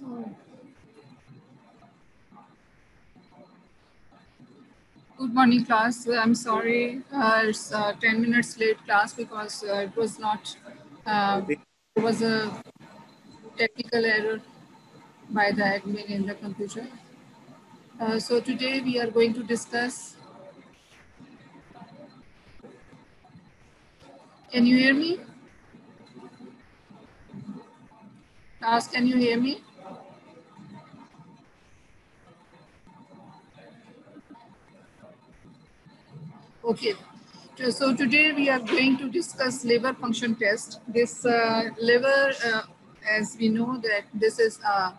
Good morning, class. I'm sorry, it's 10 minutes late class because it was not, there was a technical error by the admin in the computer. So today we are going to discuss, can you hear me? Class, can you hear me? Okay. So today we are going to discuss liver function test. This liver, as we know that this is a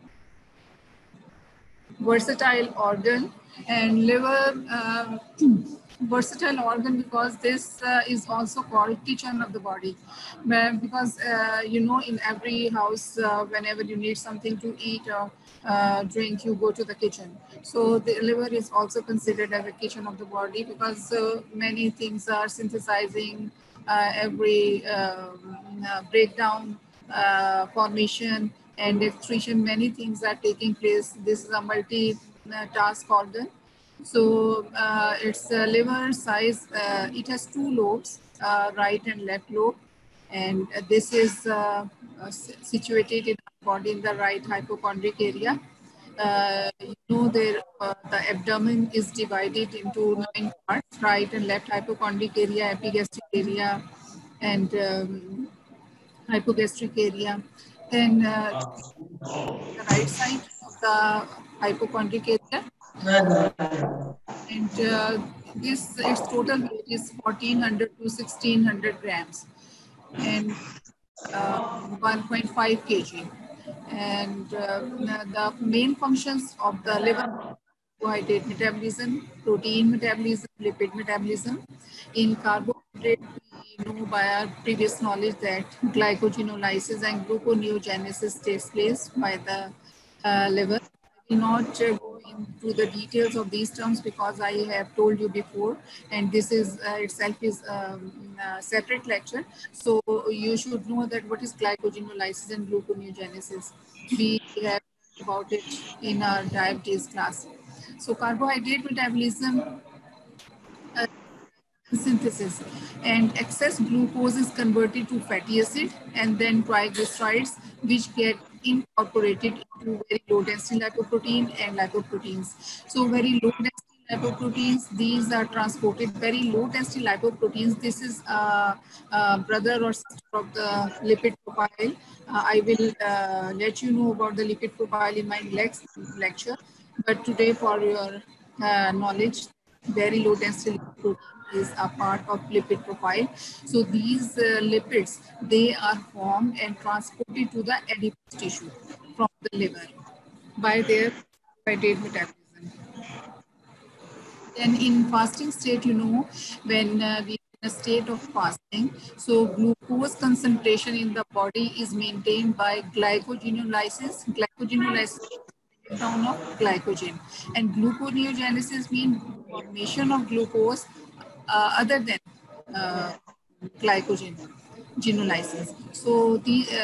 versatile organ, and liver versatile organ because this is also called kitchen of the body. Because you know, in every house, whenever you need something to eat or drink, you go to the kitchen. So the liver is also considered as a kitchen of the body because many things are synthesizing, every breakdown, formation and excretion, many things are taking place. This is a multi-task organ. So its liver size, it has two lobes, right and left lobe. And this is situated in our body in the right hypochondric area. You know, the abdomen is divided into 9 parts, right and left hypochondric area, epigastric area, and hypogastric area. Then the right side of the hypochondric area, and this its total weight is 1400 to 1600 grams, and 1.5 kg. And the main functions of the liver: carbohydrate metabolism, protein metabolism, lipid metabolism. In carbohydrate, we know by our previous knowledge that glycogenolysis and gluconeogenesis takes place by the liver. I will not go into the details of these terms because I have told you before, and this is itself is a separate lecture. So you should know that what is glycogenolysis and gluconeogenesis. We have about it in our diabetes class. So carbohydrate metabolism, uh, synthesis, and excess glucose is converted to fatty acid and then triglycerides, which get incorporated into very low density lipoprotein and lipoproteins. So very low density lipoproteins, these are transported. Very low density lipoproteins, this is brother or sister of the lipid profile. I will let you know about the lipid profile in my next lecture, but today for your knowledge, very low density lipoprotein is a part of lipid profile. So these lipids, they are formed and transported to the adipose tissue from the liver by their carbohydrate metabolism. Then in fasting state, you know, when we in a state of fasting, so glucose concentration in the body is maintained by glycogenolysis. Glycogenolysis breakdown of glycogen, and gluconeogenesis means formation of glucose other than uh, glycogen genolysis. So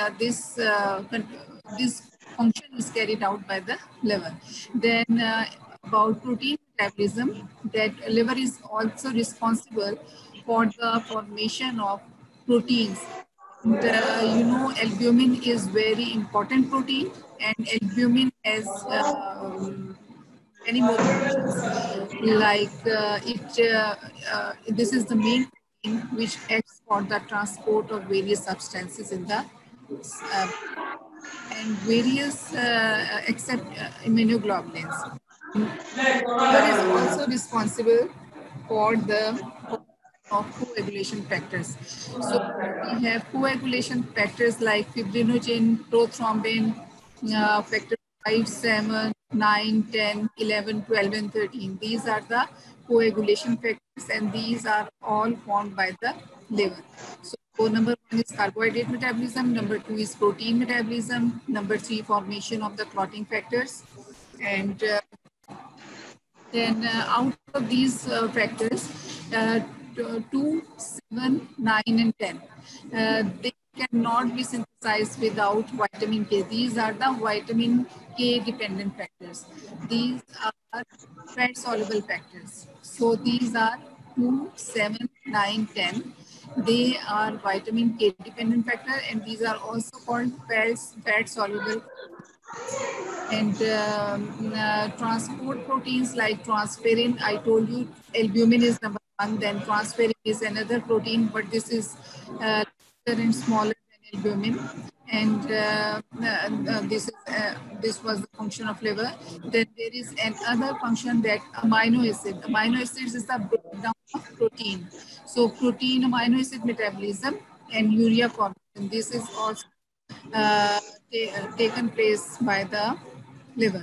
this function is carried out by the liver. Then about protein metabolism, that liver is also responsible for the formation of proteins. And, you know, albumin is very important protein, and albumin has many more functions. Like this is the main protein which acts for the transport of various substances in the and various except immunoglobulins. Liver is also responsible for the of coagulation factors. So we have coagulation factors like fibrinogen, prothrombin, factor 5, 7, 9, 10, 11, 12, and 13. These are the coagulation factors, and these are all formed by the liver. So number 1 is carbohydrate metabolism, number 2 is protein metabolism, number 3 formation of the clotting factors, and then out of these factors, uh, 2, 7, 9, and 10, they can cannot be synthesized without vitamin K. These are the vitamin K dependent factors. These are fat soluble factors. So these are 2, 7, 9, 10. They are vitamin K dependent factor, and these are also called fat soluble. And transport proteins like transferrin, I told you albumin is number one, then transferrin is another protein, but this is larger and smaller than albumin. And this was the function of liver. Then there is another function, that amino acid. Amino acids is the breakdown of protein. So protein amino acid metabolism and urea formation. This is also uh, taken place by the liver.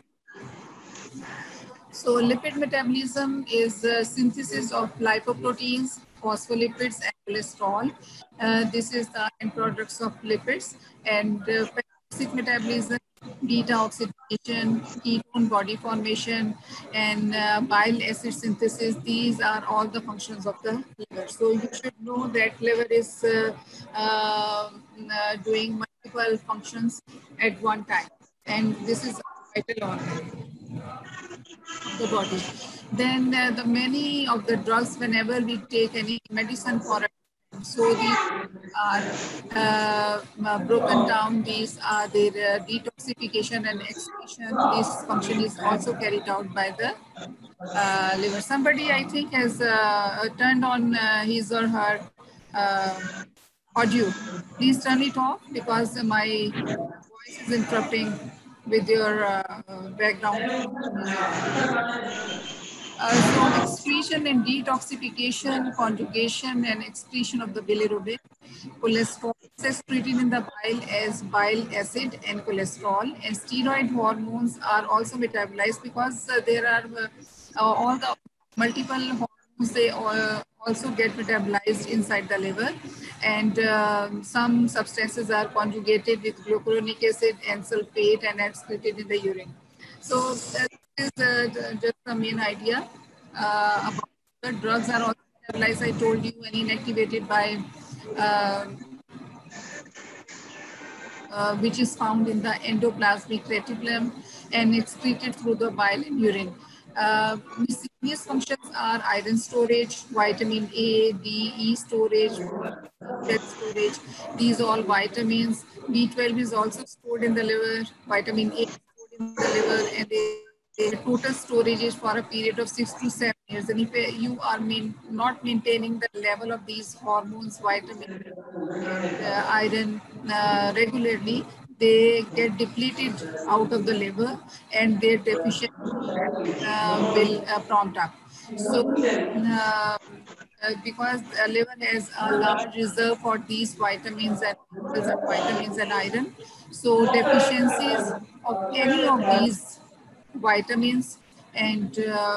So lipid metabolism is the synthesis of lipoproteins, phospholipids, and cholesterol. This is the end products of lipids. And basic metabolism, beta oxidation, ketone body formation, and bile acid synthesis. These are all the functions of the liver. So you should know that liver is doing multiple functions at one time. And this is a vital organ of the body. Then the many of the drugs, whenever we take any medicine for a, so these are broken down. These are their detoxification and excretion. This function is also carried out by the liver. Somebody, I think, has turned on his or her audio. Please turn it off, because my voice is interrupting with your background music. So excretion and detoxification, conjugation and excretion of the bilirubin, cholesterol is excreted in the bile as bile acid and cholesterol, and steroid hormones are also metabolized, because there are all the multiple hormones, they also get metabolized inside the liver, and some substances are conjugated with glucuronic acid and sulfate and excreted in the urine. So is just the main idea about the drugs are also metabolized. I told you, and inactivated by uh, which is found in the endoplasmic reticulum and excreted through the bile and urine. Miscellaneous functions are iron storage, vitamin A, D, E storage, blood storage. These all vitamins. B12 is also stored in the liver. Vitamin A is stored in the liver, and the total storage is for a period of 6 to 7 years. And if you are not maintaining the level of these hormones, vitamins, and iron regularly, they get depleted out of the liver, and their deficiency will prompt up. So, because the liver has a large reserve for these vitamins and minerals and vitamins and iron, so deficiencies of any of these vitamins and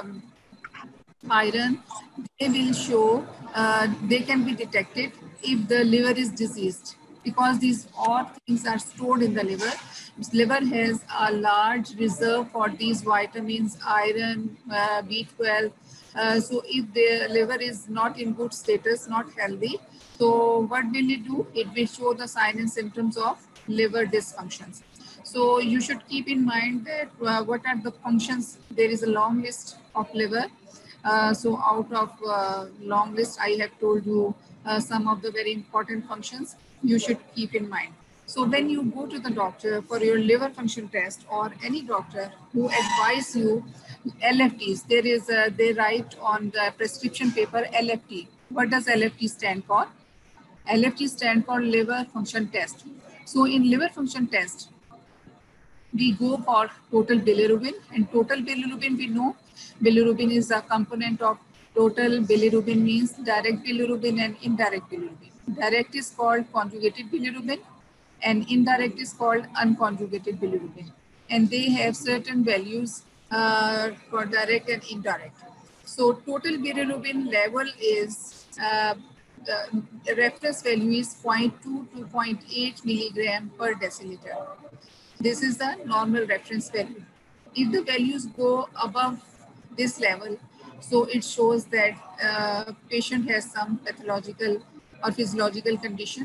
iron, they will show, they can be detected if the liver is diseased, because these all things are stored in the liver. Liver has a large reserve for these vitamins, iron, B12. So if the liver is not in good status, not healthy, so what will it do? It will show the signs and symptoms of liver dysfunctions. So you should keep in mind that what are the functions. There is a long list of liver. So out of long list, I have told you some of the very important functions you should keep in mind. So when you go to the doctor for your liver function test, or any doctor who advise you LFTs, there is they write on the prescription paper LFT. What does LFT stand for? LFT stand for liver function test. So in liver function test, we go for total bilirubin, and total bilirubin, we know bilirubin is a component of total bilirubin, means direct bilirubin and indirect bilirubin. Direct is called conjugated bilirubin and indirect is called unconjugated bilirubin, and they have certain values for direct and indirect. So total bilirubin level is the reference value is 0.2 to 0.8 milligram per deciliter. This is the normal reference value. If the values go above this level, so it shows that patient has some pathological or physiological condition.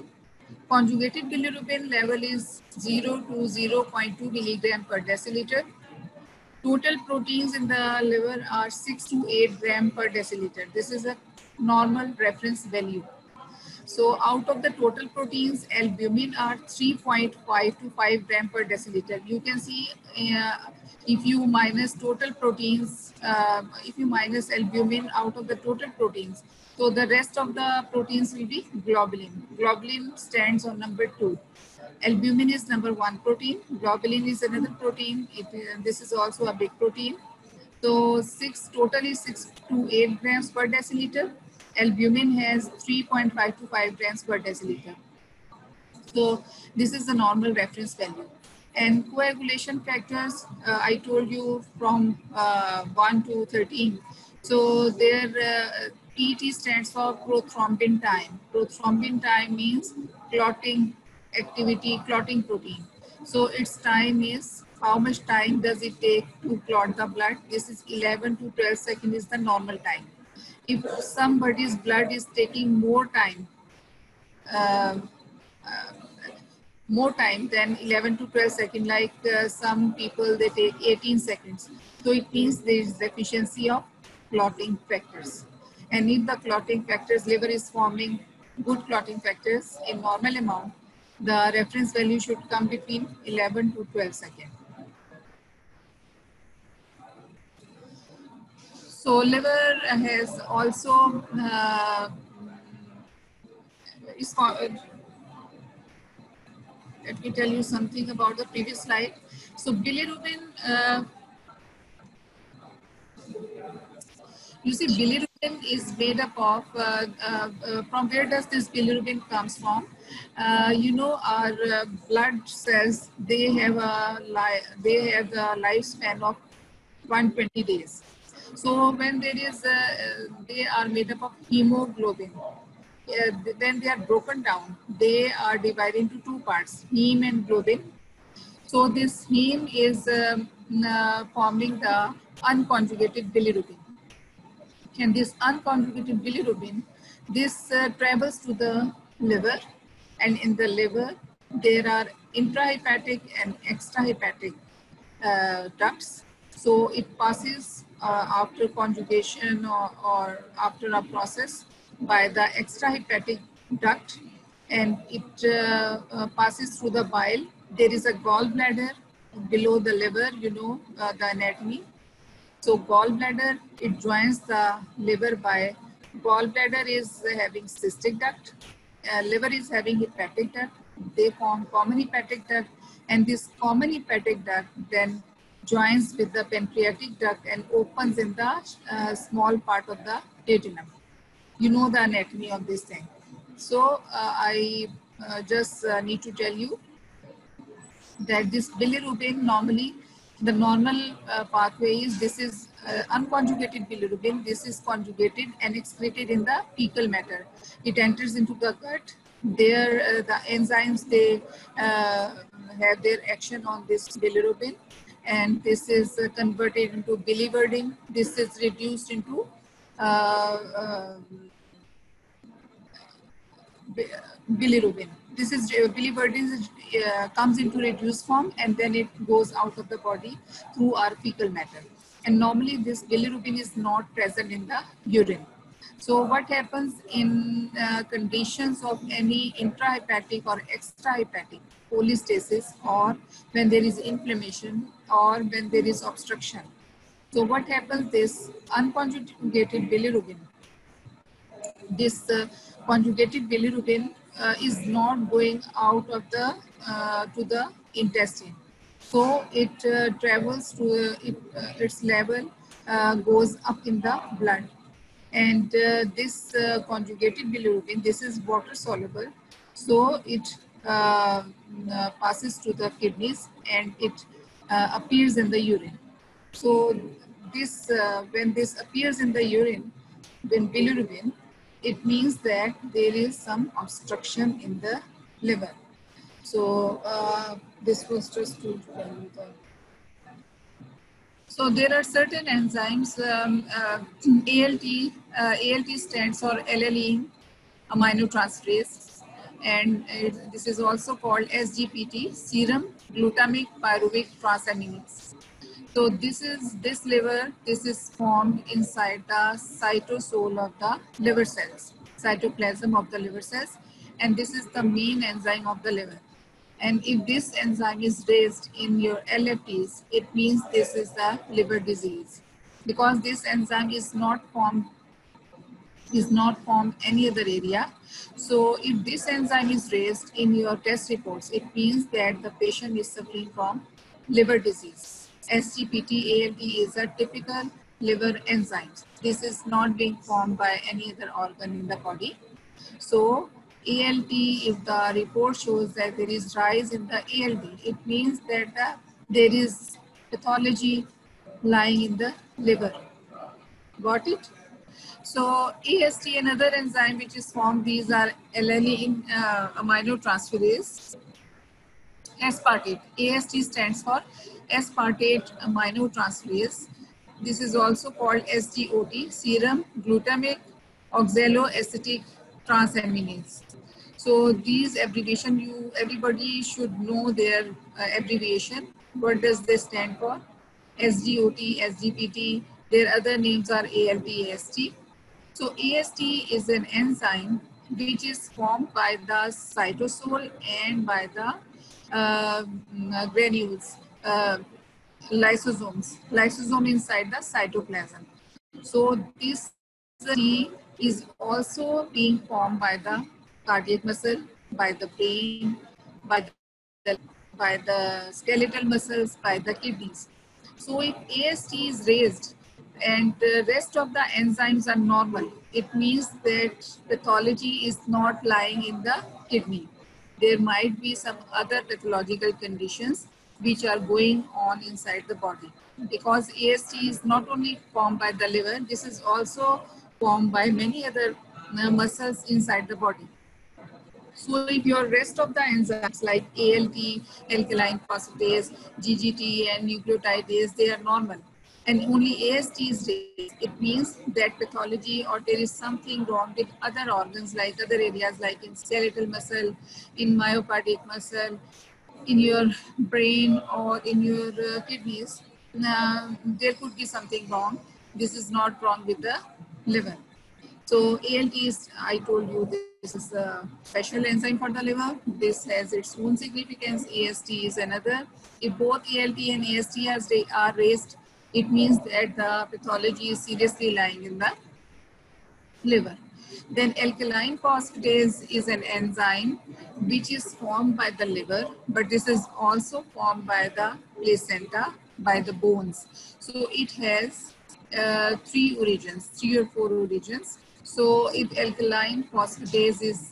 Conjugated bilirubin level is 0 to 0.2 milligram per deciliter. Total proteins in the liver are 6 to 8 gram per deciliter. This is a normal reference value. So out of the total proteins, albumin are 3.5 to 5 gram per deciliter. You can see if you minus total proteins, if you minus albumin out of the total proteins, so the rest of the proteins will be globulin. Globulin stands on number 2. Albumin is number 1 protein. Globulin is another protein. This is also a big protein. So totally 6 to 8 grams per deciliter. Albumin has 3.5 to 5 grams per deciliter. So this is the normal reference value. And coagulation factors, I told you from 1 to 13. So their PET stands for prothrombin time. Prothrombin time means clotting activity, clotting protein. So its time is how much time does it take to clot the blood? This is 11 to 12 seconds is the normal time. If somebody's blood is taking more time, uh, more time than 11 to 12 seconds, like some people they take 18 seconds. So it means there is deficiency of clotting factors. And if the clotting factors, liver is forming good clotting factors in normal amount, the reference value should come between 11 to 12 seconds. So liver has also let me tell you something about the previous slide. So bilirubin, you see bilirubin is made up of, from where does this bilirubin comes from? You know our blood cells, they have a lifespan of 120 days. So when there is, they are made up of hemoglobin. When they are broken down, they are divided into two parts, heme and globin. So this heme is forming the unconjugated bilirubin. And this unconjugated bilirubin, this travels to the liver, and in the liver there are intrahepatic and extrahepatic ducts. So it passes after conjugation or after a process by the extrahepatic duct, and it passes through the bile. There is a gallbladder below the liver, you know the anatomy. So gallbladder, it joins the liver by, gallbladder is having cystic duct, liver is having hepatic duct, they form common hepatic duct, and this common hepatic duct then joins with the pancreatic duct and opens in the small part of the duodenum. You know the anatomy of this thing. So I just need to tell you that this bilirubin, normally the normal pathway is, this is unconjugated bilirubin, this is conjugated and excreted in the fecal matter. It enters into the gut. There the enzymes, they have their action on this bilirubin, and this is converted into biliverdin. This is reduced into bilirubin. This is biliverdin comes into reduced form, and then it goes out of the body through our fecal matter. And normally this bilirubin is not present in the urine. So what happens in conditions of any intrahepatic or extrahepatic cholestasis, or when there is inflammation or when there is obstruction? So what happens, this unconjugated bilirubin, this conjugated bilirubin is not going out of the to the intestine. So it travels to its level, goes up in the blood. And this conjugated bilirubin, this is water soluble. So it passes to the kidneys, and it appears in the urine. So this, when this appears in the urine, when bilirubin, it means that there is some obstruction in the liver. So this was just to tell you that. So there are certain enzymes, ALT stands for allele aminotransferase. and this is also called SGPT, serum glutamic pyruvic transaminase. So this liver, this is formed inside the cytosol of the liver cells, cytoplasm of the liver cells, and this is the main enzyme of the liver. And if this enzyme is raised in your LFTs, it means this is the liver disease, because this enzyme is not formed any other area. So if this enzyme is raised in your test reports, it means that the patient is suffering from liver disease. SGPT ALT is a typical liver enzyme. This is not being formed by any other organ in the body. So ALT, if the report shows that there is rise in the ALT, it means that there is pathology lying in the liver. Got it? So AST, another enzyme which is formed, these are alanine aminotransferase, aspartate. AST stands for aspartate aminotransferase. This is also called SGOT, serum glutamic oxaloacetic transaminase. So these abbreviation, everybody should know their abbreviation. What does this stand for? SGOT, SGPT. Their other names are ALT, AST. So AST is an enzyme which is formed by the cytosol and by the granules, lysosome inside the cytoplasm. So this T is also being formed by the cardiac muscle, by the brain, by by the skeletal muscles, by the kidneys. So if AST is raised and the rest of the enzymes are normal, it means that pathology is not lying in the kidney. There might be some other pathological conditions which are going on inside the body. Because AST is not only formed by the liver, this is also formed by many other muscles inside the body. So if your rest of the enzymes like ALT, alkaline phosphatase, GGT and nucleotidase, they are normal, and only AST is raised, it means that pathology or there is something wrong with other organs, like other areas like in skeletal muscle, in myocardial muscle, in your brain or in your kidneys. There could be something wrong. This is not wrong with the liver. So ALT is, I told you, this is a special enzyme for the liver. This has its own significance. AST is another. If both ALT and AST are raised, it means that the pathology is seriously lying in the liver. Then alkaline phosphatase is an enzyme which is formed by the liver, but this is also formed by the placenta, by the bones. So it has three or four origins. So if alkaline phosphatase is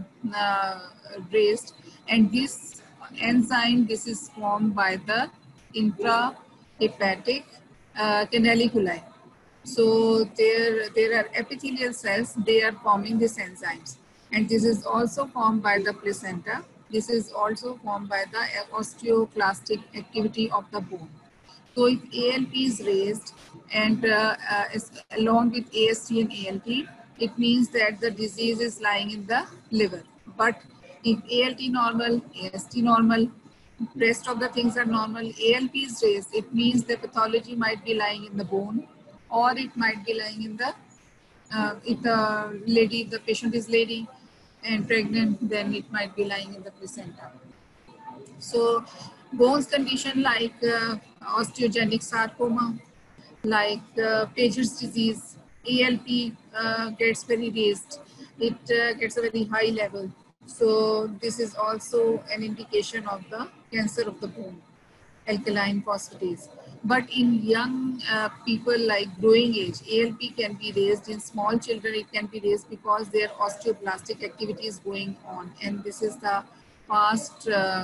raised, and this enzyme, this is formed by the intrahepatic canaliculi. So there are epithelial cells, they are forming these enzymes. And this is also formed by the placenta. This is also formed by the osteoclastic activity of the bone. So if ALP is raised and along with AST and ALT, it means that the disease is lying in the liver. But if ALT normal, AST normal, rest of the things are normal, ALP is raised, it means the pathology might be lying in the bone, or it might be lying in the, if the patient is lady and pregnant, then it might be lying in the placenta. So bones condition like osteogenic sarcoma, like Paget's disease, ALP gets very raised. It gets a very high level. So this is also an indication of the cancer of the bone, alkaline phosphatase. But in young people like growing age, ALP can be raised. In small children, it can be raised because their osteoblastic activity is going on. And this is the fast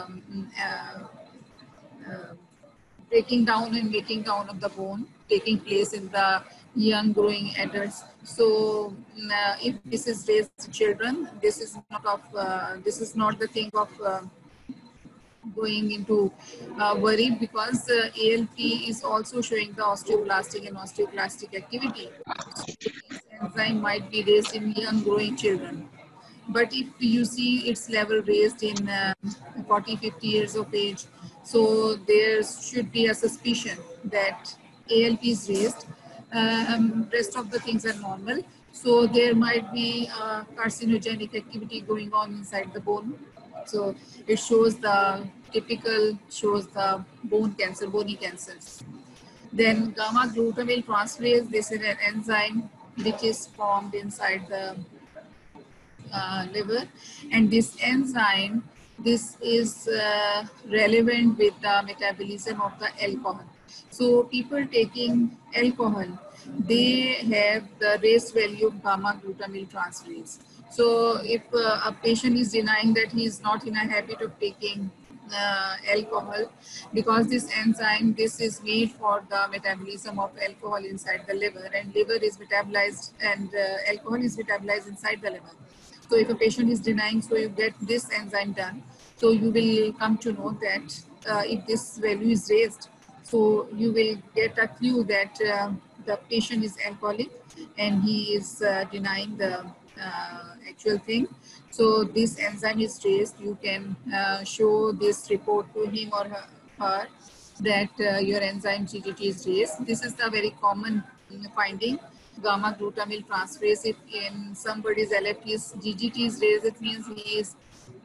breaking down and making down of the bone taking place in the young growing adults. So if this is raised to children, this is not the thing of going into worry, because ALP is also showing the osteoblastic and osteoclastic activity. So this enzyme might be raised in young growing children. But if you see its level raised in 40, 50 years of age, so there should be a suspicion that ALP is raised. Rest of the things are normal. So there might be carcinogenic activity going on inside the bone. So it shows the shows the bone cancer, bony cancers. Then gamma glutamyl transferase, this is an enzyme which is formed inside the liver, and this enzyme, this is relevant with the metabolism of the alcohol. So people taking alcohol, they have the raised value of gamma glutamyl transferase. So if a patient is denying that he is not in a habit of taking alcohol, because this enzyme, this is made for the metabolism of alcohol inside the liver, and liver is metabolized, and alcohol is metabolized inside the liver. So if a patient is denying, so you get this enzyme done. So you will come to know that if this value is raised, so you will get a clue that the patient is alcoholic and he is denying the actual thing. So this enzyme is raised. You can show this report to him or her that your enzyme GGT is raised. This is the very common finding. Gamma glutamyl transferase, if in somebody's LFT is GGT is raised, it means he is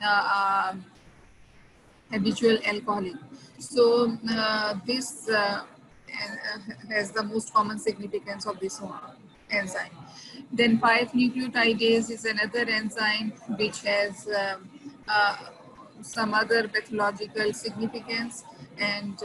habitual alcoholic. So this has the most common significance of this enzyme. Then 5-nucleotidase is another enzyme which has some other pathological significance, and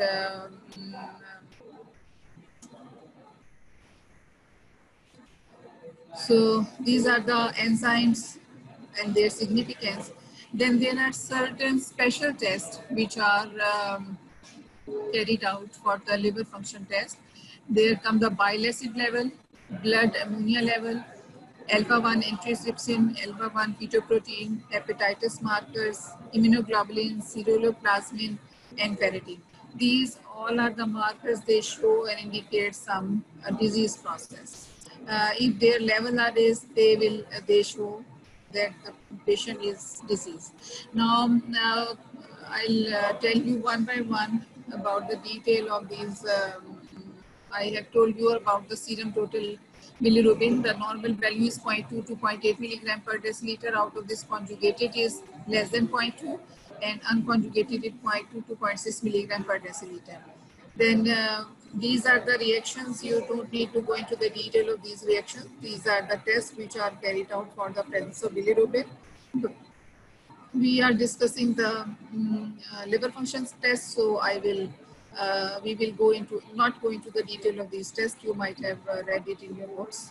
so these are the enzymes and their significance. Then there are certain special tests which are carried out for the liver function test. There come the bile acid level, blood ammonia level, alpha-1 antitrypsin, alpha-1 fetoprotein, hepatitis markers, immunoglobulin, ceruloplasmin, and ferritin. These all are the markers. They show and indicate some disease process. If their level are raised, they show that the patient is diseased. Now I'll tell you one by one about the detail of these. I have told you about the serum total bilirubin. The normal value is 0.2 to 0.8 milligram per deciliter. Out of this, conjugated is less than 0.2, and unconjugated is 0.2 to 0.6 milligram per deciliter. Then these are the reactions. You don't need to go into the detail of these reactions. These are the tests which are carried out for the presence of bilirubin. We are discussing the liver functions test, so we will not go into the detail of these tests. You might have read it in your books.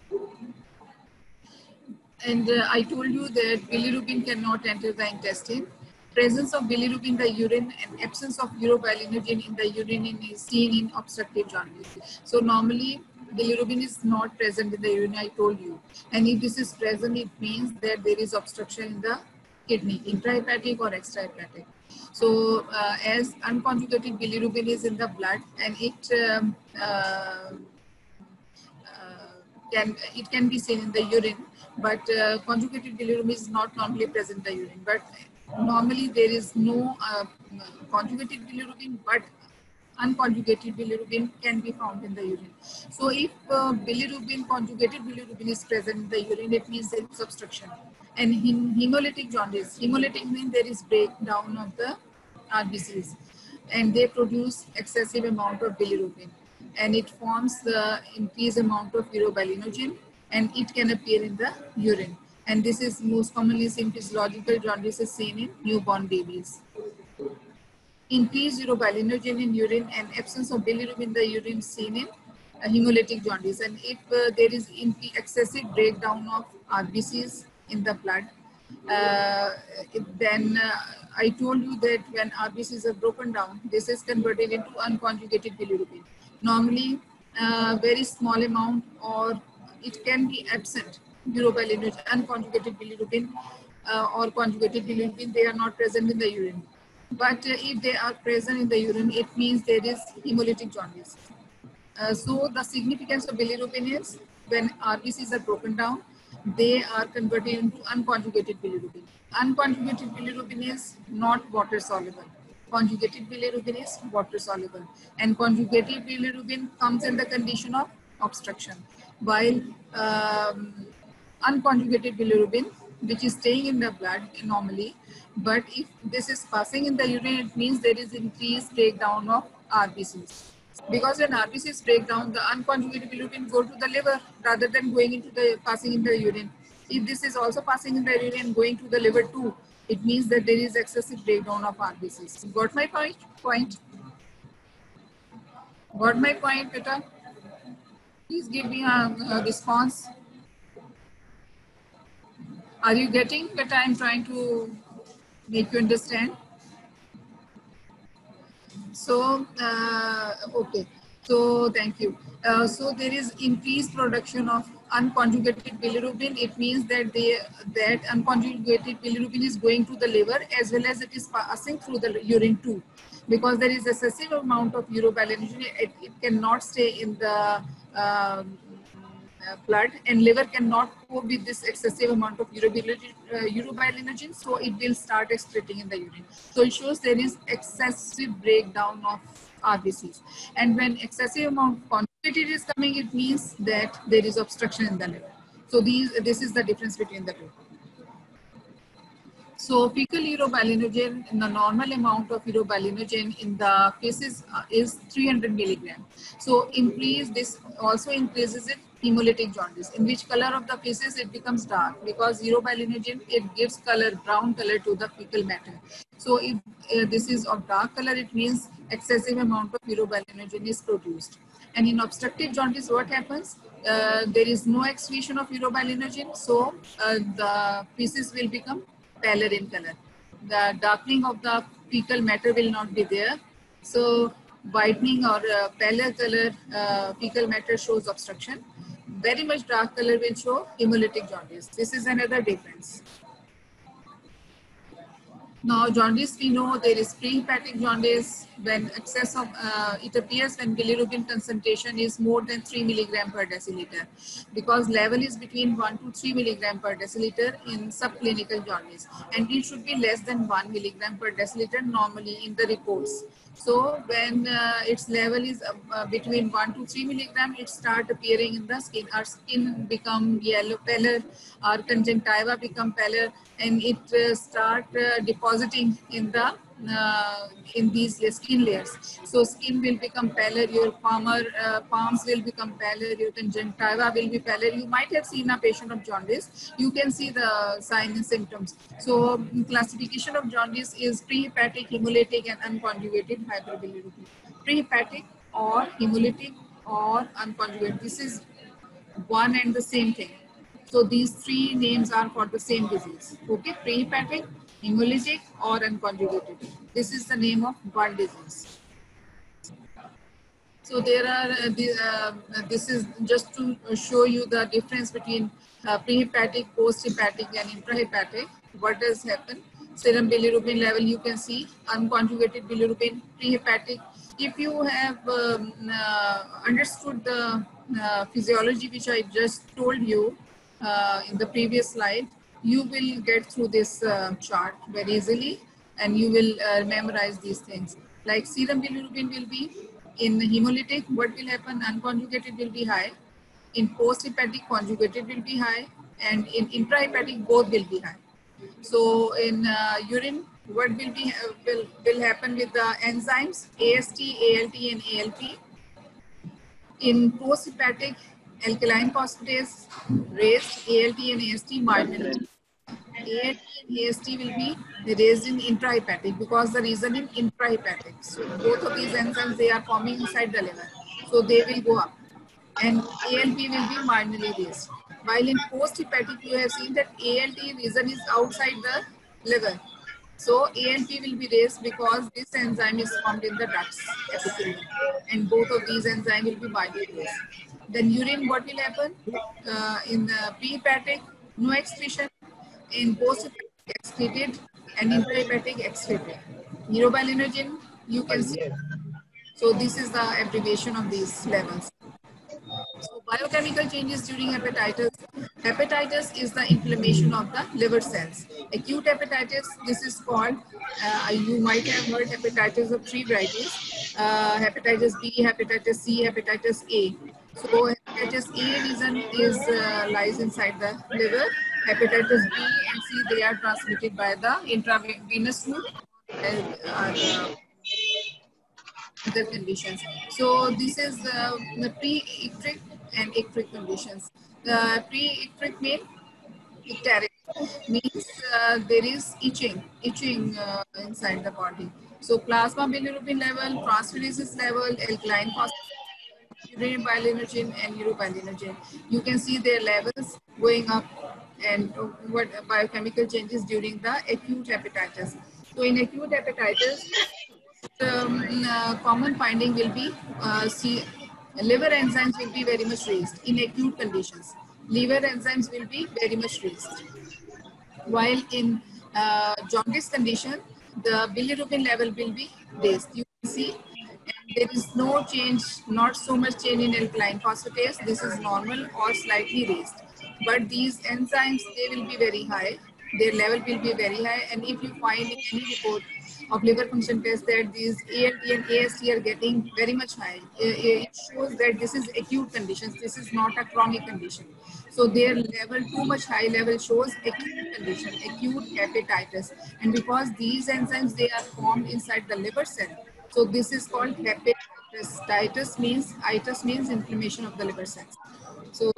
And I told you that bilirubin cannot enter the intestine. Presence of bilirubin in the urine and absence of urobilinogen in the urine is seen in obstructive jaundice. So normally bilirubin is not present in the urine, I told you. And if this is present, it means that there is obstruction in the kidney, intrahepatic or extrahepatic. So as unconjugated bilirubin is in the blood, and it can be seen in the urine, but conjugated bilirubin is not normally present in the urine. But normally there is no conjugated bilirubin, but unconjugated bilirubin can be found in the urine. So if conjugated bilirubin is present in the urine, it means there is obstruction. And hemolytic jaundice, hemolytic means there is breakdown of the RBCs, and they produce excessive amount of bilirubin, and it forms the increased amount of urobilinogen, and it can appear in the urine. And this is most commonly seen physiological jaundice is seen in newborn babies. Increased urobilinogen in urine and absence of bilirubin in the urine seen in hemolytic jaundice. And if there is excessive breakdown of RBCs in the blood, then I told you that when RBCs are broken down, this is converted into unconjugated bilirubin. Normally, very small amount, or it can be absent urobilinogen, unconjugated bilirubin or conjugated bilirubin, they are not present in the urine. But if they are present in the urine, it means there is hemolytic jaundice. So the significance of bilirubin is when RBCs are broken down, they are converted into unconjugated bilirubin. Unconjugated bilirubin is not water soluble. Conjugated bilirubin is water soluble. And conjugated bilirubin comes in the condition of obstruction. While unconjugated bilirubin, which is staying in the blood normally, but if this is passing in the urine, it means there is increased breakdown of RBCs. Because when RBCs break down, the unconjugated bilirubin go to the liver rather than going into the passing in the urine. If this is also passing in the urine going to the liver too, it means that there is excessive breakdown of RBCs. Got my point? Got my point, beta? Please give me a response. Are you getting what I'm trying to make you understand? So, okay. So, thank you. So, there is increased production of unconjugated bilirubin. It means that that unconjugated bilirubin is going to the liver as well as it is passing through the urine too. Because there is excessive amount of urobilinogen, it cannot stay in the blood, and liver cannot cope with this excessive amount of urobilinogen, so it will start excreting in the urine. So it shows there is excessive breakdown of RBCs, and when excessive amount of quantity is coming, it means that there is obstruction in the liver. So this is the difference between the two. So fecal urobilinogen, the normal amount of urobilinogen in the feces is 300 milligram. So this also increases in hemolytic jaundice. In which color of the feces it becomes dark, because urobilinogen, it gives brown color to the fecal matter. So if this is of dark color, it means excessive amount of urobilinogen is produced. And in obstructive jaundice, what happens? There is no excretion of urobilinogen, so the feces will become paler in color. The darkening of the fecal matter will not be there. So whitening or paler color fecal matter shows obstruction. Very much dark color will show hemolytic jaundice. This is another difference. Now, jaundice, we know there is prehepatic jaundice when excess of, it appears when bilirubin concentration is more than 3 milligram per deciliter, because level is between 1 to 3 milligram per deciliter in subclinical jaundice, and it should be less than 1 milligram per deciliter normally in the reports. So when its level is between 1 to 3 milligram, it start appearing in the skin. Our skin become yellow, paler, our conjunctiva become paler, and it start depositing in the in these skin layers. So skin will become paler, your palms will become paler, your conjunctiva will be paler. You might have seen a patient of jaundice. You can see the signs and symptoms. So classification of jaundice is prehepatic, hemolytic, and unconjugated hyperbilirubin. Prehepatic or hemolytic or unconjugated. This is one and the same thing. So these three names are for the same disease. Okay, prehepatic, hemolytic, or unconjugated. This is the name of one disease. So there are, this is just to show you the difference between prehepatic, posthepatic, and intrahepatic. What does happen? Serum bilirubin level, you can see unconjugated bilirubin, prehepatic. If you have understood the physiology which I just told you in the previous slide, you will get through this chart very easily, and you will memorize these things. Like serum bilirubin will be in hemolytic, what will happen? Unconjugated will be high. In posthepatic, conjugated will be high, and in intrahepatic, both will be high. So in urine, what will be will happen with the enzymes AST, ALT, and ALP. In posthepatic, alkaline phosphatase raised, ALT and AST marginalized. ALT and AST will be raised in intrahepatic, because the reason in intrahepatic. So both of these enzymes, they are forming inside the liver. So they will go up. And ALP will be marginally raised. While in posthepatic, you have seen that ALT reason is outside the liver. So ALP will be raised because this enzyme is formed in the ducts epithelium, and both of these enzymes will be marginally raised. Then urine, what will happen? In the prehepatic, no excretion. In posthepatic, excreted, and intrahepatic, excreted. Neurobilinogen, you can see. So this is the abbreviation of these levels. So Biochemical changes during hepatitis. Hepatitis is the inflammation of the liver cells. Acute hepatitis, this is called, you might have heard hepatitis of three varieties, hepatitis B, hepatitis C, hepatitis A. So hepatitis A reason is lies inside the liver. Hepatitis B and C, they are transmitted by the intravenous route or other conditions. So this is the pre-icteric and icteric conditions. The pre-icteric mean icteric means there is itching inside the body. So plasma bilirubin level, transferase level, alkaline phosphatase, urinary bilirubin and urobilinogen. You can see their levels going up and what biochemical changes during the acute hepatitis. So in acute hepatitis, common finding will be see, liver enzymes will be very much raised in acute conditions. Liver enzymes will be very much raised. While in jaundice condition, the bilirubin level will be raised. You can see, and there is no change, not so much change in alkaline phosphatase. This is normal or slightly raised. But these enzymes, they will be very high. Their level will be very high. And if you find in any report of liver function test that these ALT and AST are getting very much high, it shows that this is acute conditions. This is not a chronic condition. So their level, too much high level shows acute condition, acute hepatitis. And because these enzymes, they are formed inside the liver cell. So this is called hepatitis. Itis means inflammation of the liver cells. So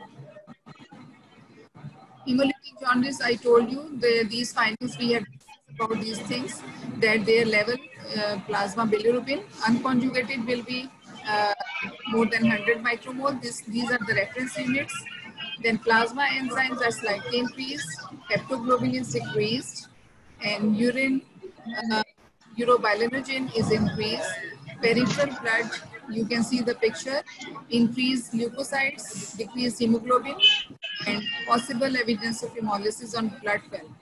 hemolytic jaundice, I told you, these findings we have discussed about these things, that their level, plasma bilirubin, unconjugated will be uh, more than 100 micromole. These are the reference units. Then plasma enzymes are slightly increased, heptoglobin is decreased, and urine uh, urobilinogen is increased. Peripheral blood, you can see the picture, increased leukocytes, decreased hemoglobin, and possible evidence of hemolysis on blood film.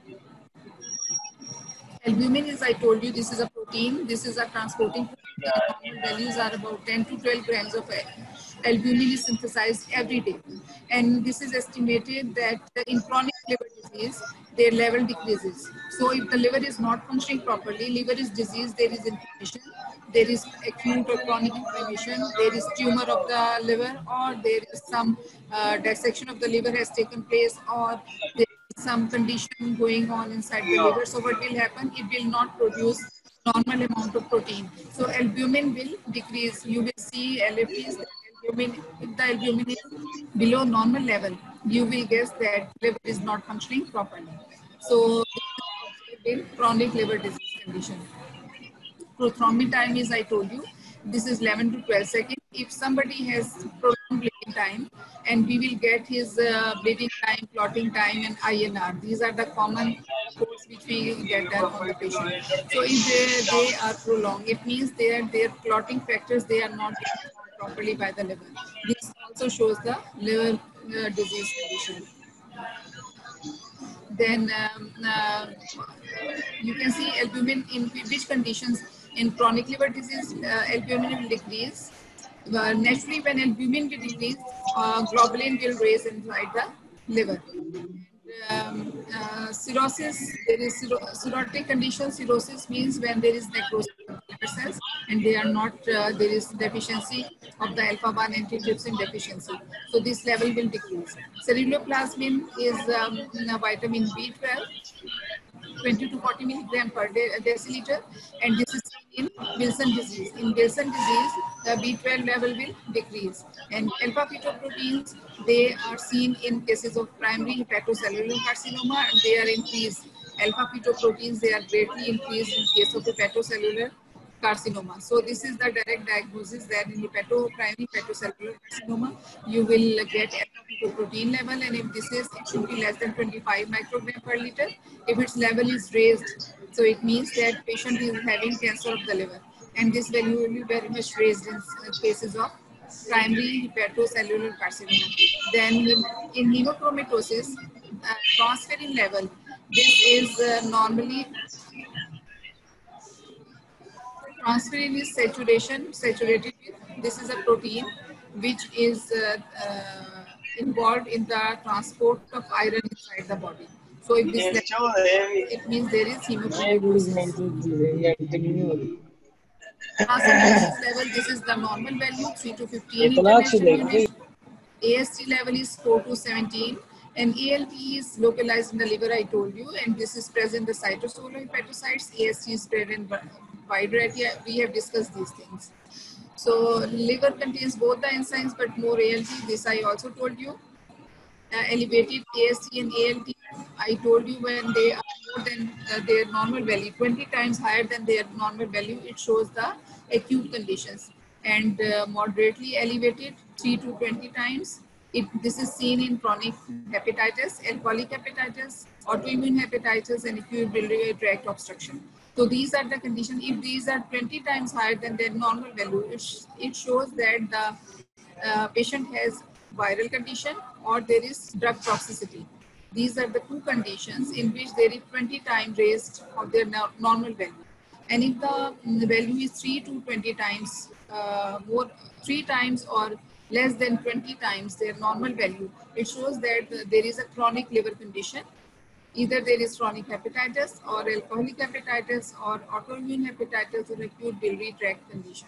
Albumin is, I told you, this is a protein. This is a transporting protein. The normal values are about 10 to 12 grams of albumin is synthesized every day. And this is estimated that in chronic liver disease, their level decreases. So if the liver is not functioning properly, liver is diseased, there is inflammation, there is acute or chronic inflammation, there is tumor of the liver, or there is some dissection of the liver has taken place, or there is some condition going on inside the liver. So what will happen? It will not produce normal amount of protein. So albumin will decrease. You will see LFTs, albumin, if the albumin is below normal level, you will guess that liver is not functioning properly. So this is observed in chronic liver disease condition. Prothrombin time is, I told you, this is 11 to 12 seconds. If somebody has prolonged bleeding time, and we will get his bleeding time, clotting time, and INR. These are the common reports which we get done on the patient. So if they are prolonged, it means their clotting factors, they are not being formed properly by the liver. This also shows the liver disease condition. Then you can see albumin in which conditions. In chronic liver disease, albumin will decrease. Naturally, when albumin will decrease, globulin will raise inside the liver. Cirrhosis, there is cirrhotic condition. Cirrhosis means when there is necrosis of the liver cells and they are not, there is deficiency of the alpha-1 antitrypsin deficiency. So this level will decrease. Ceruloplasmin is vitamin B12, 20 to 40 milligram per deciliter, and this is seen in Wilson disease. In Wilson disease, the B12 level will decrease, and alpha fetoproteins, they are seen in cases of primary hepatocellular carcinoma, and they are increased. Alpha fetoproteins, they are greatly increased in case of hepatocellular carcinoma. So this is the direct diagnosis that in primary hepatocellular carcinoma, you will get alpha protein level, and if this is, it should be less than 25 microgram per liter. If its level is raised, so it means that patient is having cancer of the liver, and this value will be very much raised in cases of primary hepatocellular carcinoma. Then in hemochromatosis, transferrin level, this is normally, transferrin is saturated with, this is a protein, which is involved in the transport of iron inside the body. So if this level, it means there is hemopoiesis. Transaminases level, this is the normal value, 3 to 15 international unit. AST level is 4 to 17. And ALT is localized in the liver, I told you, and this is present in the cytosol hepatocytes. AST is present in wide variety. We have discussed these things. So liver contains both the enzymes, but more ALT. This I also told you. Elevated AST and ALT, I told you when they are more than their normal value, 20 times higher than their normal value, it shows the acute conditions. And moderately elevated, 3 to 20 times. This is seen in chronic hepatitis, alcoholic hepatitis, autoimmune hepatitis, and acute biliary tract obstruction. So these are the conditions. If these are 20 times higher than their normal value, it shows that the patient has viral condition or there is drug toxicity. These are the two conditions in which there is 20 times raised of their normal value. And if the value is 3 to 20 times more, 3 times or less than 20 times their normal value, it shows that there is a chronic liver condition. Either there is chronic hepatitis or alcoholic hepatitis or autoimmune hepatitis or acute biliary tract condition.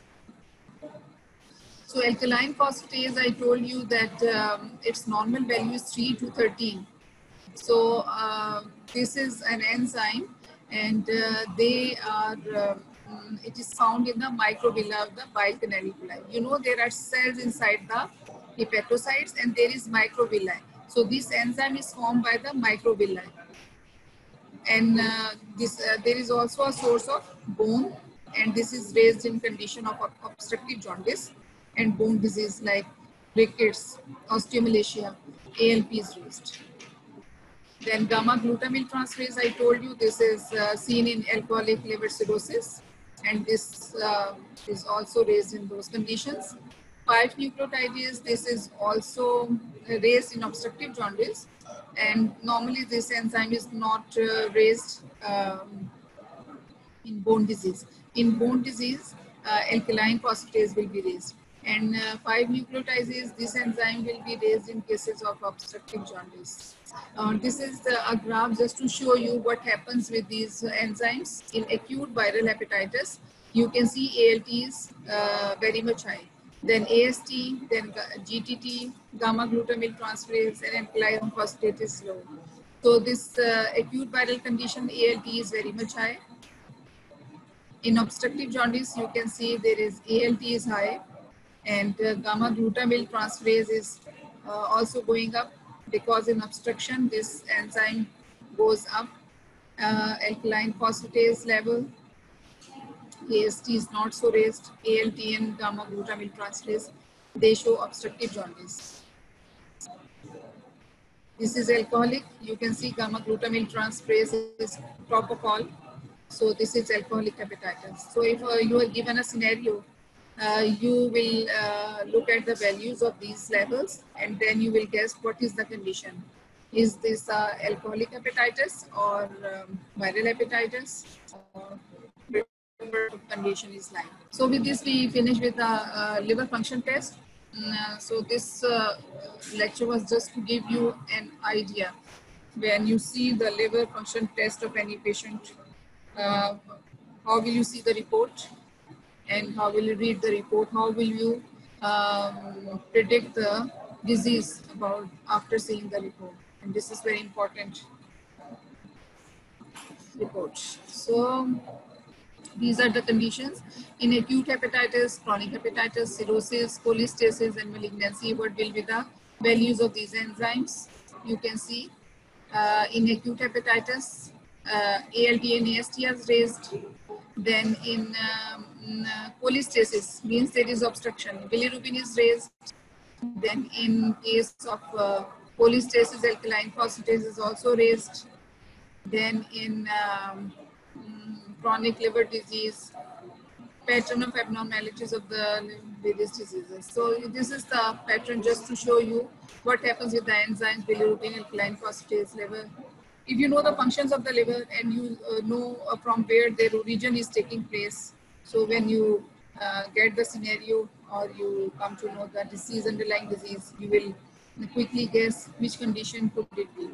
So alkaline phosphatase, I told you that its normal value is 3 to 13. So this is an enzyme, and they are, it is found in the microvilli of the bile canaliculi. You know, there are cells inside the hepatocytes and there is microvilli. So this enzyme is formed by the microvilli. And there is also a source of bone, and this is raised in condition of obstructive jaundice and bone disease like rickets, osteomalacia, ALP is raised. Then gamma glutamyl transferase, I told you, this is seen in alcoholic liver cirrhosis, and this is also raised in those conditions. 5-nucleotidase, this is also raised in obstructive jaundice, and normally this enzyme is not raised in bone disease. In bone disease, alkaline phosphatase will be raised. And 5-nucleotidase, this enzyme will be raised in cases of obstructive jaundice. This is a graph just to show you what happens with these enzymes. In acute viral hepatitis, you can see ALT is very much high. Then AST, then GTT, gamma glutamyl transferase, and alkaline phosphatase is low. So this acute viral condition, ALT is very much high. In obstructive jaundice, you can see there is ALT is high, and gamma glutamyl transferase is also going up, because in obstruction this enzyme goes up. Alkaline phosphatase level, AST is not so raised. ALT and gamma glutamyl transferase, they show obstructive jaundice. This is alcoholic. You can see gamma glutamyl transferase is top of all. So this is alcoholic hepatitis. So if you are given a scenario, you will look at the values of these levels, and then you will guess what is the condition. Is this alcoholic hepatitis or viral hepatitis, or condition is like. So with this, we finish with the liver function test. So this lecture was just to give you an idea. When you see the liver function test of any patient, how will you see the report, and how will you read the report? How will you predict the disease about after seeing the report? And this is very important report. So these are the conditions. In acute hepatitis, chronic hepatitis, cirrhosis, cholestasis, and malignancy, what will be the values of these enzymes? You can see in acute hepatitis, ALT and AST are raised. Then in cholestasis, means there is obstruction, bilirubin is raised. Then in case of cholestasis, alkaline phosphatase is also raised. Then in chronic liver disease, pattern of abnormalities of the various diseases. So this is the pattern just to show you what happens with the enzymes, bilirubin, alkaline phosphatase, liver. If you know the functions of the liver and you know from where their origin is taking place, so when you get the scenario or you come to know the disease, underlying disease, you will quickly guess which condition could it be.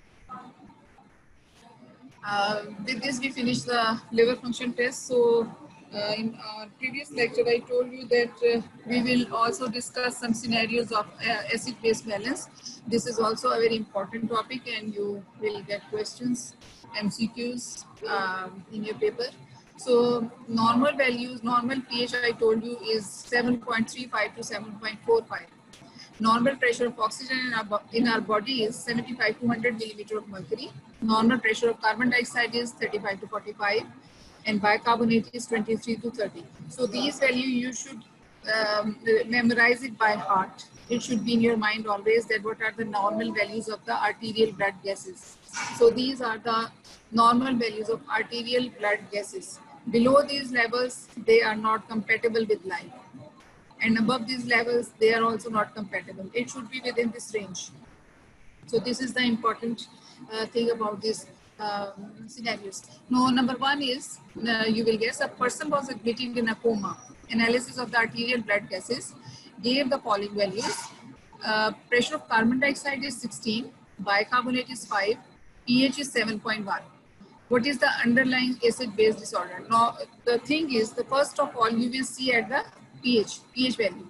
With this, we finish the liver function test. So, in our previous lecture, I told you that we will also discuss some scenarios of acid-base balance. This is also a very important topic, and you will get questions, MCQs in your paper. So, normal values, normal pH, I told you, is 7.35 to 7.45. Normal pressure of oxygen in our body is 75 to 100 millimeter of mercury. Normal pressure of carbon dioxide is 35 to 45, and bicarbonate is 23 to 30. So these values you should memorize it by heart. It should be in your mind always that what are the normal values of the arterial blood gases. So these are the normal values of arterial blood gases. Below these levels, they are not compatible with life. And above these levels, they are also not compatible. It should be within this range. So this is the important thing about these scenarios. Now, number one is, you will guess, a person was admitted in a coma. Analysis of the arterial blood gases gave the following values. Pressure of carbon dioxide is 16, bicarbonate is 5, pH is 7.1. What is the underlying acid-base disorder? Now, the thing is, the first of all, you will see at the pH value.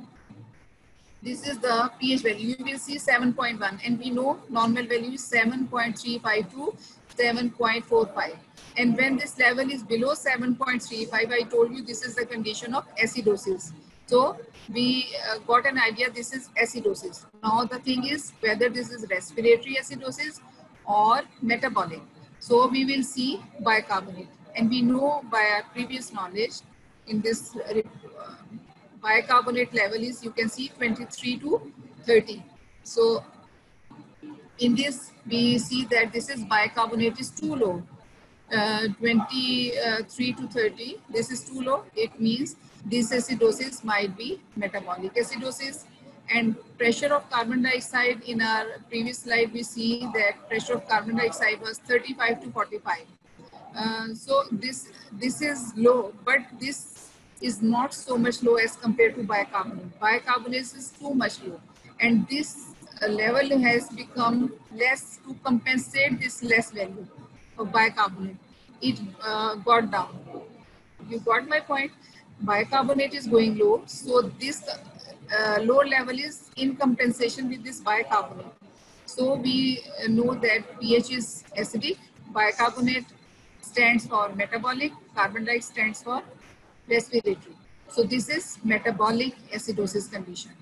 This is the pH value. You will see 7.1, and we know normal value is 7.35 to 7.45. And when this level is below 7.35, I told you this is the condition of acidosis. So we got an idea this is acidosis. Now the thing is whether this is respiratory acidosis or metabolic. So we will see bicarbonate, and we know by our previous knowledge in this bicarbonate level is, you can see, 23 to 30. So in this we see that this is bicarbonate is too low. 23 to 30, this is too low. It means this acidosis might be metabolic acidosis. And pressure of carbon dioxide, in our previous slide we see that pressure of carbon dioxide was 35 to 45. So this is low, but this is not so much low as compared to bicarbonate. Bicarbonate is too much low, and this level has become less to compensate this less value of bicarbonate. It got down. You got my point? Bicarbonate is going low, so this low level is in compensation with this bicarbonate. So we know that pH is acidic, bicarbonate stands for metabolic, carbon dioxide stands for respiratory. So this is metabolic acidosis condition.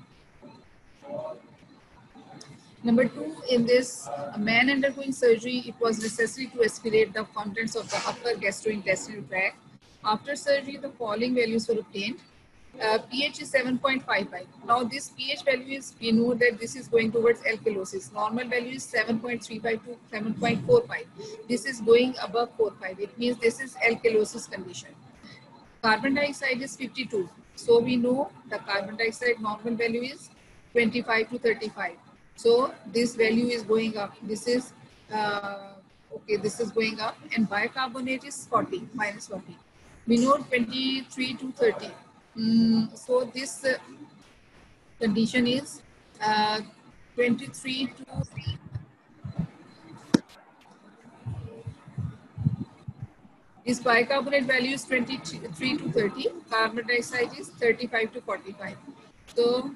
Number two, in this man undergoing surgery, it was necessary to aspirate the contents of the upper gastrointestinal tract. After surgery, the following values were obtained. pH is 7.55. Now this pH value is, we know that this is going towards alkalosis. Normal value is 7.35 to 7.45. This is going above 4.5. It means this is alkalosis condition. Carbon dioxide is 52. So we know the carbon dioxide normal value is 25 to 35. So this value is going up. This is, okay, this is going up, and bicarbonate is 40, minus 40. We know 23 to 30. So this condition is 23 to 3. This bicarbonate value is 23 to 30. Carbon dioxide is 35 to 45. So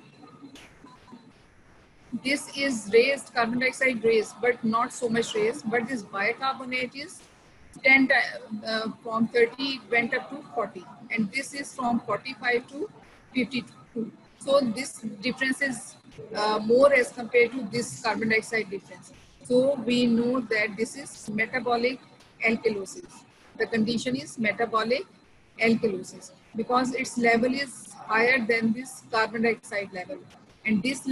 this is raised, carbon dioxide raised, but not so much raised. But this bicarbonate is 10 from 30 it went up to 40, and this is from 45 to 52. So this difference is more as compared to this carbon dioxide difference. So we know that this is metabolic alkalosis. The condition is metabolic alkalosis because its level is higher than this carbon dioxide level, and this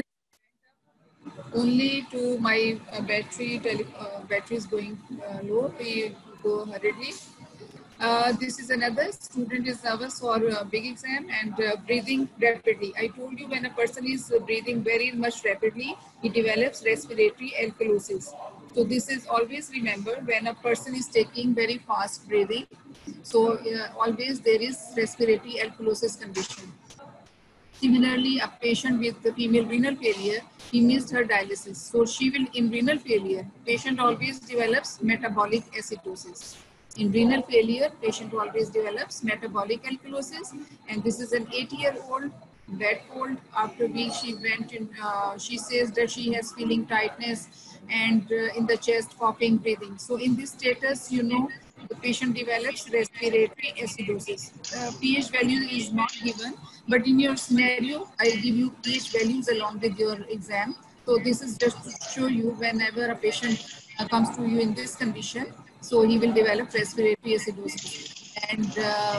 only to my battery is going low. We go hurriedly. This is another student is nervous for a big exam and breathing rapidly. I told you when a person is breathing very much rapidly, he develops respiratory alkalosis. So this is always remember when a person is taking very fast breathing. So always there is respiratory alkalosis condition. Similarly, a patient with the female renal failure, he missed her dialysis. So she will, in renal failure, patient always develops metabolic acidosis. In renal failure, patient always develops metabolic alkalosis. And this is an 80-year-old, bed cold, after which she went in, she says that she has feeling tightness and in the chest, coughing, breathing. So in this status, you know, the patient develops respiratory acidosis. pH value is not given, but in your scenario, I give you pH values along with your exam. So this is just to show you whenever a patient comes to you in this condition, so he will develop respiratory acidosis. And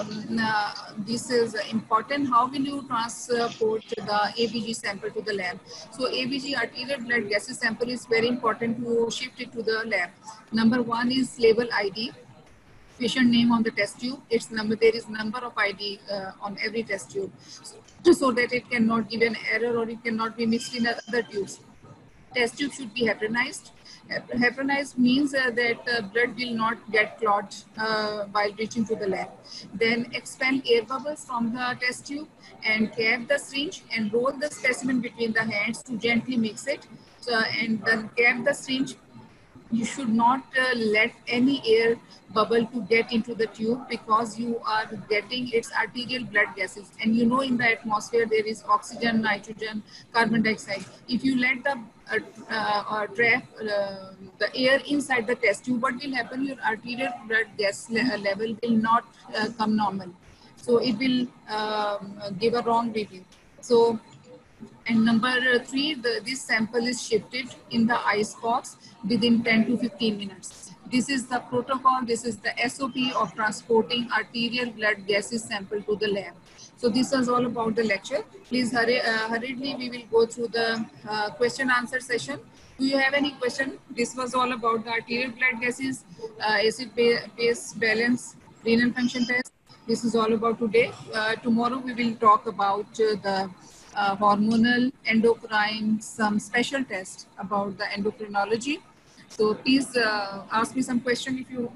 this is important. How will you transport the ABG sample to the lab? So ABG, arterial blood gases sample, is very important to shift it to the lab. Number one is label ID, patient name on the test tube. Its number, there is number of ID on every test tube, so that it cannot give an error or it cannot be mixed in other tubes. Test tube should be heparinized. Heparinized means that blood will not get clogged while reaching to the lab. Then expel air bubbles from the test tube and cap the syringe and roll the specimen between the hands to gently mix it. So, and then cap the syringe. You should not let any air bubble to get into the tube, because you are getting its arterial blood gases, and you know in the atmosphere there is oxygen, nitrogen, carbon dioxide. If you let the trap the air inside the test tube, what will happen? Your arterial blood gas level will not come normal, so it will give a wrong reading. So, and number three, this sample is shifted in the ice box within 10 to 15 minutes. This is the protocol, this is the SOP of transporting arterial blood gases sample to the lab. So this is all about the lecture. Please hurriedly, we will go through the question answer session. Do you have any question? This was all about the arterial blood gases, acid-base balance, renal function test. This is all about today. Tomorrow we will talk about the hormonal, endocrine, some special tests about the endocrinology. So please ask me some question if you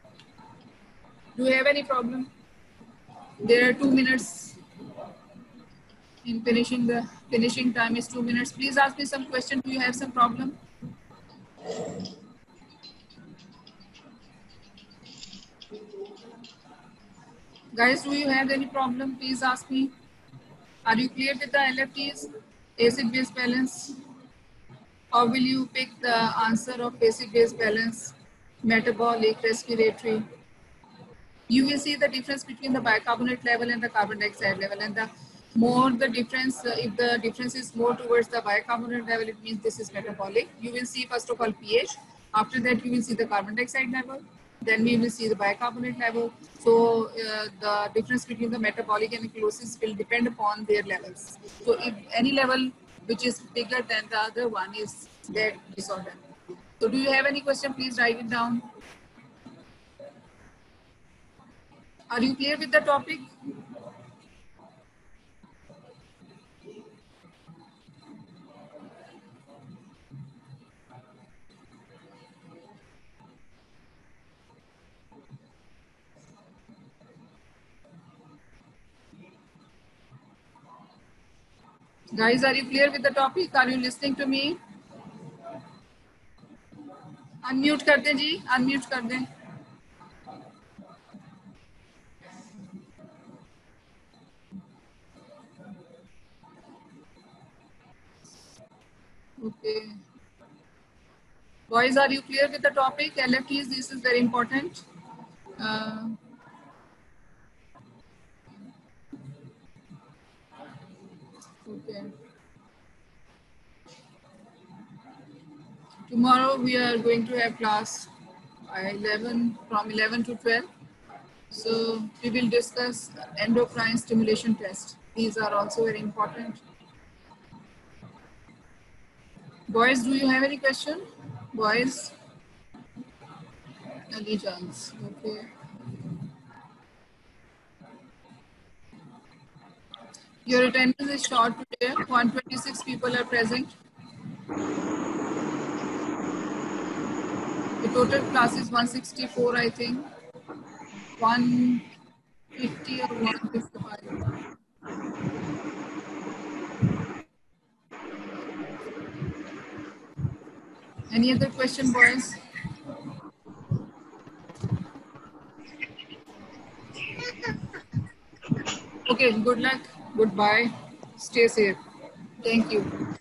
do you have any problem. There are 2 minutes in finishing. The finishing time is 2 minutes. Please ask me some question. Do you have some problem? Guys, do you have any problem? Please ask me. Are you clear with the LFTs, acid-base balance? How will you pick the answer of acid-base balance, metabolic, respiratory? You will see the difference between the bicarbonate level and the carbon dioxide level. And the more the difference, if the difference is more towards the bicarbonate level, it means this is metabolic. You will see first of all pH. After that, you will see the carbon dioxide level. Then we will see the bicarbonate level. So the difference between the metabolic and alkalosis will depend upon their levels. So if any level which is bigger than the other one is that disorder. So do you have any question? Please write it down. Are you clear with the topic? Guys, are you clear with the topic? Are you listening to me? Unmute कर दें जी, unmute कर दें. Okay. Boys, are you clear with the topic? LFTs, this is very important. Okay. Tomorrow we are going to have class 11 from 11 to 12. So we will discuss endocrine stimulation test. These are also very important. Boys, do you have any question? Boys? Ali Jans. Okay. Your attendance is short today. 126 people are present. The total class is 164, I think. 150 or 155. Any other question, boys? Okay, good luck. Goodbye. Stay safe. Thank you.